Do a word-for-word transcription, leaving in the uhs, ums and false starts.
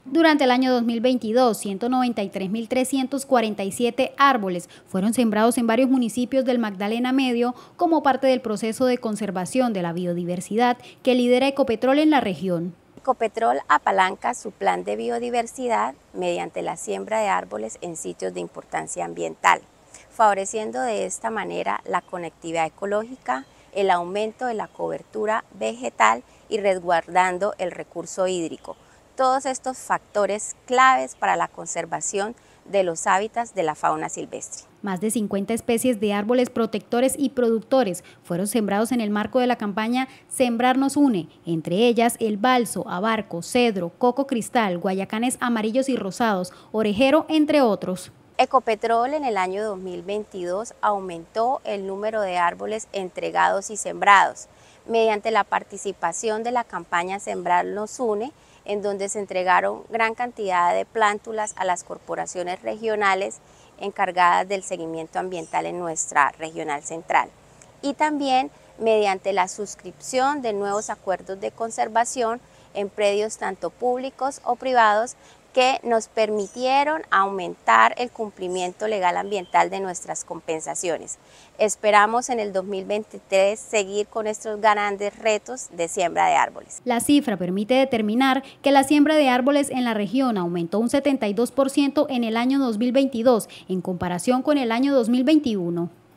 Durante el año dos mil veintidós, ciento noventa y tres mil trescientos cuarenta y siete árboles fueron sembrados en varios municipios del Magdalena Medio como parte del proceso de conservación de la biodiversidad que lidera Ecopetrol en la región. Ecopetrol apalanca su plan de biodiversidad mediante la siembra de árboles en sitios de importancia ambiental, favoreciendo de esta manera la conectividad ecológica, el aumento de la cobertura vegetal y resguardando el recurso hídrico. Todos estos factores claves para la conservación de los hábitats de la fauna silvestre. Más de cincuenta especies de árboles protectores y productores fueron sembrados en el marco de la campaña Sembrar nos une, entre ellas el balso, abarco, cedro, coco cristal, guayacanes amarillos y rosados, orejero, entre otros. Ecopetrol en el año dos mil veintidós aumentó el número de árboles entregados y sembrados mediante la participación de la campaña Sembrar nos une, en donde se entregaron gran cantidad de plántulas a las corporaciones regionales encargadas del seguimiento ambiental en nuestra regional central. Y también mediante la suscripción de nuevos acuerdos de conservación en predios tanto públicos o privados que nos permitieron aumentar el cumplimiento legal ambiental de nuestras compensaciones. Esperamos en el dos mil veintitrés seguir con estos grandes retos de siembra de árboles. La cifra permite determinar que la siembra de árboles en la región aumentó un setenta y dos por ciento en el año dos mil veintidós en comparación con el año dos mil veintiuno.